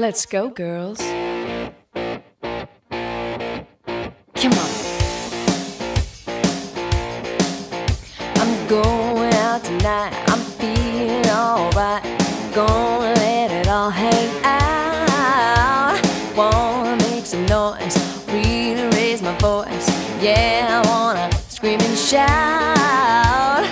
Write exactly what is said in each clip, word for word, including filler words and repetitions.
Let's go, girls. Come on. I'm going out tonight. I'm feeling alright. Gonna let it all hang out. Wanna make some noise, really raise my voice. Yeah, I wanna scream and shout.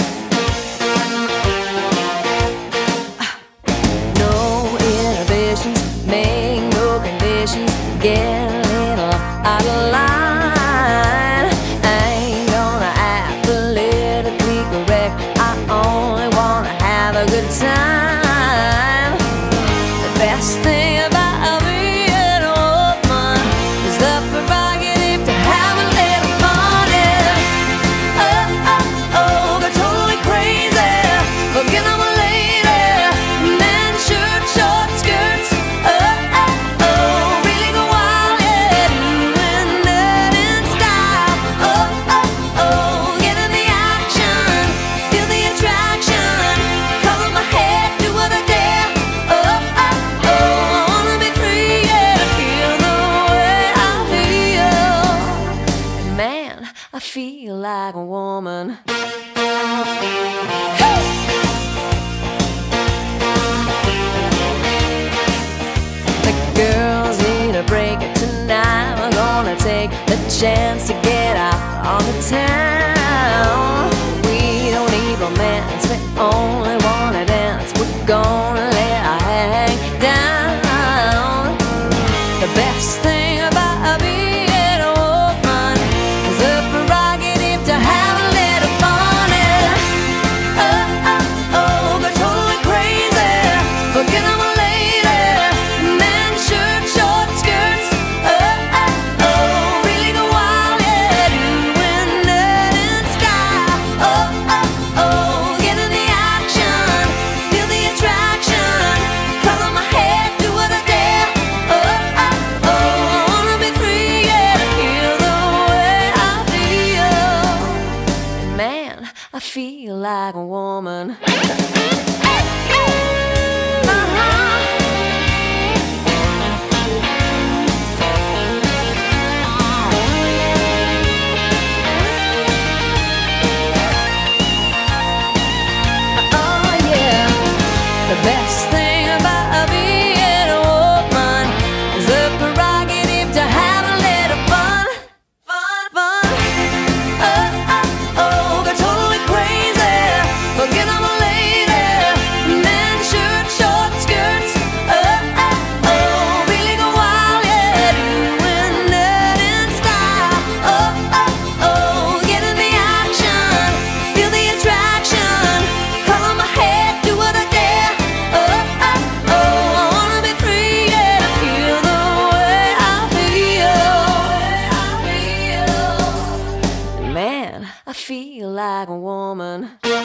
No inhibitions, make no conditions. Get a little out of line. I ain't gonna act politically correct. I only wanna have a good time. The best thing about being a woman is the prerogative to have a little fun. Yeah. Oh, oh, oh, they're totally crazy. Forget I'm a lady. Men, shirt, short skirts. Oh, oh, oh, really go wild, yeah. Doing that in style. Oh, oh, oh, get in the action. Feel the attraction. Cover my head, do what I dare. Oh, oh, oh, I wanna be free, yeah. Feel the way I feel. Man, I feel like a woman. The girls need a break tonight. We're gonna take the chance to get out on the town. We don't need romance, we only wanna dance. We're gonna let our hang down. The best thing about being a woman is the prerogative to have a little fun. Yeah. Oh, oh, oh, they're totally crazy. Forget I'm a lady. Men, shirt, short skirts. Oh, oh, oh, really go wild, yeah. Doing that in style. Oh, oh, oh, get in the action. Feel the attraction. Cover my head, do what I dare. Oh, oh, oh, I wanna be free, yeah. Feel the way I feel. Man, I feel like a woman. Oh yeah, the best thing about being a woman is the prerogative to have a little fun, fun, fun. Oh, oh, oh, they're totally crazy. Forget I'm a lady. Men, shirt, short skirts. Oh, oh, oh, really go wild, yeah. Doing that in style. Oh, oh, oh, get in the action. Feel the attraction. Cover my head, do what I dare. Oh, oh, oh, I wanna be free, yeah. Feel the way I feel. Man, I feel like a woman.